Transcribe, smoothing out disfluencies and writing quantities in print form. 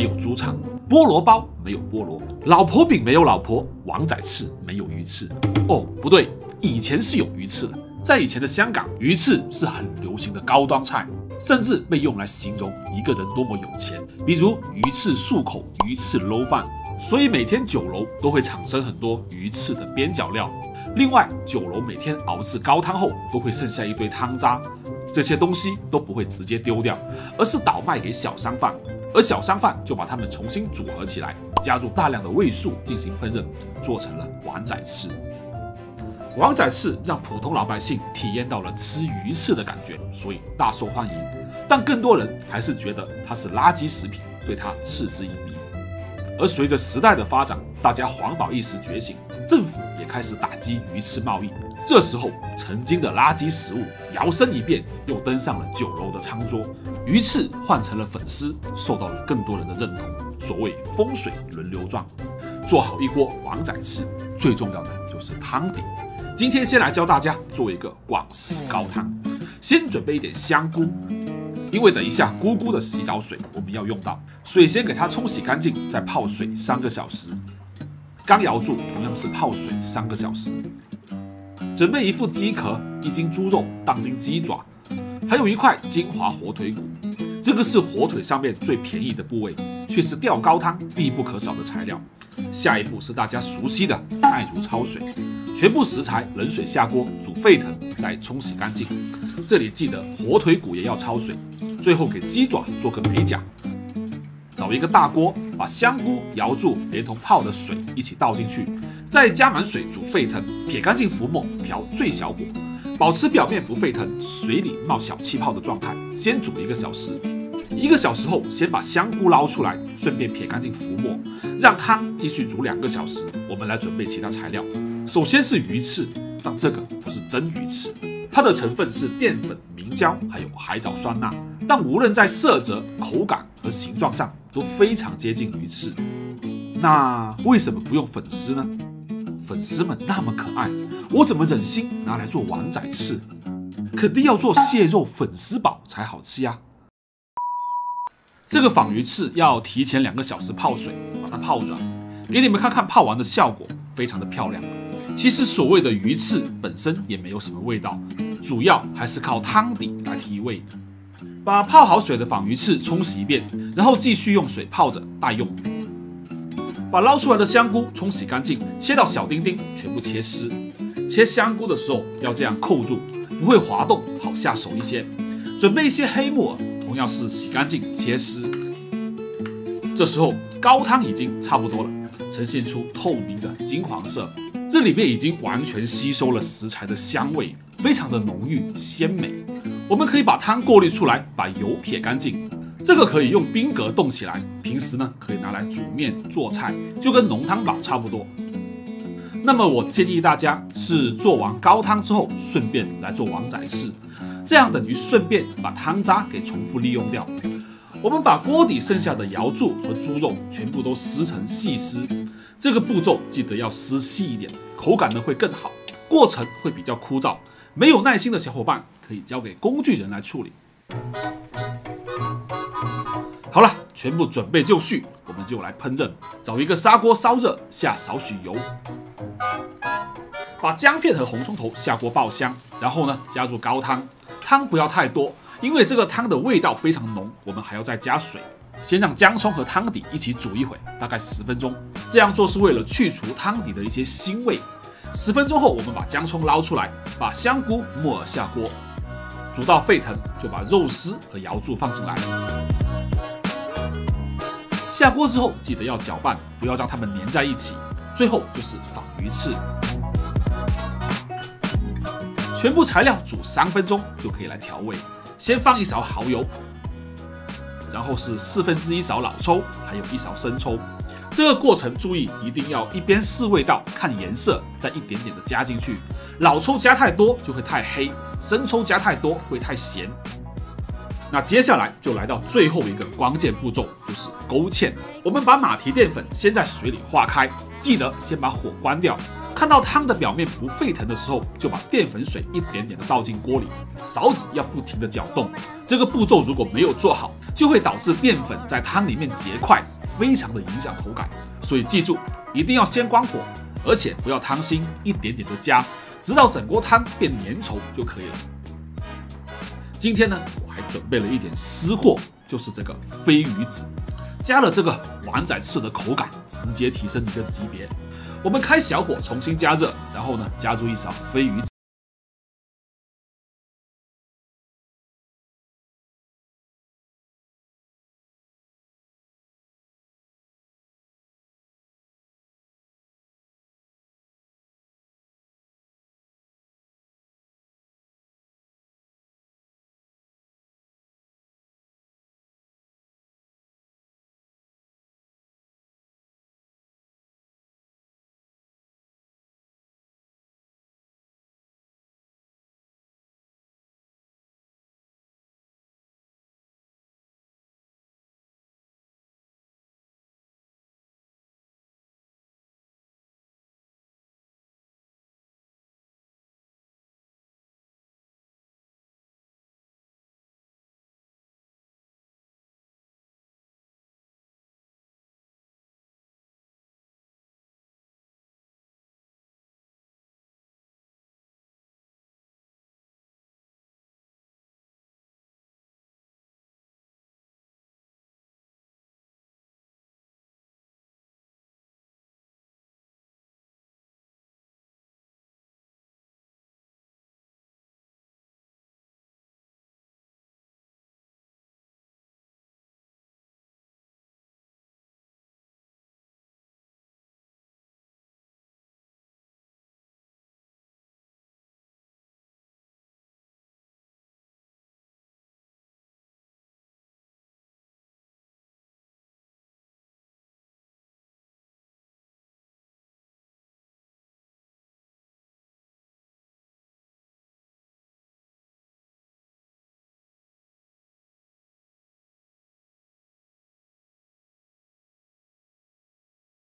有猪肠，菠萝包没有菠萝，老婆饼没有老婆，王仔翅没有鱼翅。哦，不对，以前是有鱼翅的。在以前的香港，鱼翅是很流行的高端菜，甚至被用来形容一个人多么有钱，比如鱼翅漱口、鱼翅捞饭。所以每天酒楼都会产生很多鱼翅的边角料。另外，酒楼每天熬制高汤后都会剩下一堆汤渣，这些东西都不会直接丢掉，而是倒卖给小商贩，而小商贩就把它们重新组合起来，加入大量的味素进行烹饪，做成了碗仔翅。碗仔翅让普通老百姓体验到了吃鱼翅的感觉，所以大受欢迎。但更多人还是觉得它是垃圾食品，对它嗤之以鼻。而随着时代的发展，大家环保意识觉醒，政府也开始打击鱼翅贸易。这时候，曾经的垃圾食物摇身一变，又登上了酒楼的餐桌，鱼翅换成了粉丝，受到了更多人的认同。所谓风水轮流转，做好一锅碗仔翅，最重要的就是汤底。今天先来教大家做一个广式高汤，先准备一点香菇。因为等一下菇菇的洗澡水我们要用到，水先给它冲洗干净，再泡水3个小时。刚瑶柱同样是泡水3个小时。准备一副鸡壳、1斤猪肉、半斤鸡爪，还有一块金华火腿骨。这个是火腿上面最便宜的部位，却是吊高汤必不可少的材料。下一步是大家熟悉的艾茹焯水，全部食材冷水下锅煮沸腾，再冲洗干净。这里记得火腿骨也要焯水。最后给鸡爪做个美甲。找一个大锅，把香菇、瑶柱连同泡的水一起倒进去，再加满水煮沸腾，撇干净浮沫，调最小火，保持表面不沸腾，水里冒小气泡的状态，先煮1个小时。1个小时后，先把香菇捞出来，顺便撇干净浮沫，让汤继续煮2个小时。我们来准备其他材料，首先是鱼翅，但这个不是真鱼翅，它的成分是淀粉、明胶还有海藻酸钠，但无论在色泽、口感和形状上都非常接近鱼翅。那为什么不用粉丝呢？粉丝们那么可爱，我怎么忍心拿来做碗仔翅？肯定要做蟹肉粉丝煲才好吃呀。这个仿鱼翅要提前2个小时泡水，把它泡软，给你们看看泡完的效果，非常的漂亮。其实所谓的鱼翅本身也没有什么味道，主要还是靠汤底来提味。把泡好水的仿鱼翅冲洗一遍，然后继续用水泡着待用。把捞出来的香菇冲洗干净，切到小丁丁，全部切丝。切香菇的时候要这样扣住，不会滑动，好下手一些。准备一些黑木耳，同样是洗干净切丝。这时候高汤已经差不多了，呈现出透明的金黄色，这里面已经完全吸收了食材的香味，非常的浓郁鲜美。我们可以把汤过滤出来，把油撇干净。这个可以用冰格冻起来，平时呢可以拿来煮面做菜，就跟浓汤宝差不多。那么我建议大家是做完高汤之后，顺便来做碗仔翅，这样等于顺便把汤渣给重复利用掉。我们把锅底剩下的瑶柱和猪肉全部都撕成细丝，这个步骤记得要撕细一点，口感呢会更好，过程会比较枯燥。没有耐心的小伙伴可以交给工具人来处理。好了，全部准备就绪，我们就来烹饪。找一个砂锅烧热，下少许油，把姜片和红葱头下锅爆香，然后呢加入高汤，汤不要太多，因为这个汤的味道非常浓，我们还要再加水。先让姜葱和汤底一起煮一会，大概10分钟。这样做是为了去除汤底的一些腥味。10分钟后，我们把姜葱捞出来，把香菇、木耳下锅，煮到沸腾，就把肉丝和瑶柱放进来。下锅之后，记得要搅拌，不要让它们粘在一起。最后就是仿鱼翅，全部材料煮3分钟就可以来调味。先放1勺蚝油，然后是1/4勺老抽，还有1勺生抽。这个过程注意一定要一边试味道，看颜色，再一点点的加进去。老抽加太多就会太黑，生抽加太多会太咸。 那接下来就来到最后一个关键步骤，就是勾芡。我们把马蹄淀粉先在水里化开，记得先把火关掉。看到汤的表面不沸腾的时候，就把淀粉水一点点的倒进锅里，勺子要不停的搅动。这个步骤如果没有做好，就会导致淀粉在汤里面结块，非常的影响口感。所以记住，一定要先关火，而且不要汤心，一点点的加，直到整锅汤变粘稠就可以了。今天呢，我还准备了一点私货，就是这个飞鱼子。加了这个碗仔翅的口感，直接提升一个级别。我们开小火重新加热，然后呢加入一勺飞鱼子，